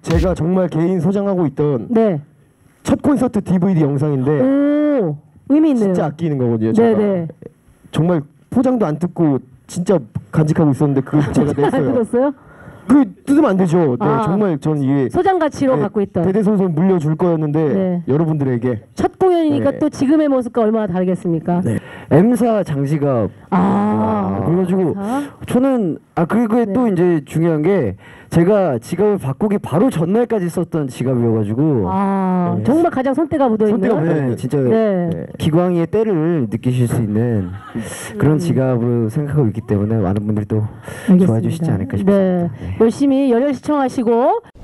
제가 정말 개인 소장하고 있던 네. 첫 콘서트 DVD 영상인데 오, 의미 있네요. 진짜 아끼는 거거든요. 제가 네네. 정말 포장도 안 뜯고 진짜 간직하고 있었는데 그걸 제가 안 냈어요. 들었어요? 그 뜯으면 안 되죠. 네, 아. 정말 저는 이게 소장 가치로 네, 갖고 있던 대대손손 물려줄 거였는데 네. 여러분들에게 첫 공연이니까 네. 또 지금의 모습과 얼마나 다르겠습니까? 네. M사 장식아. 그래가지고 자, 저는 그게 네. 또 이제 중요한 게 제가 지갑을 바꾸기 바로 전날까지 썼던 지갑이어가지고 네. 정말 가장 손때가 묻어있는 손때가 묻어있는 네, 진짜 네. 네. 기광이의 때를 느끼실 수 있는 그런 지갑으로 생각하고 있기 때문에 많은 분들이 또 좋아해 주시지 않을까 싶습니다. 네. 열심히 열혈 시청하시고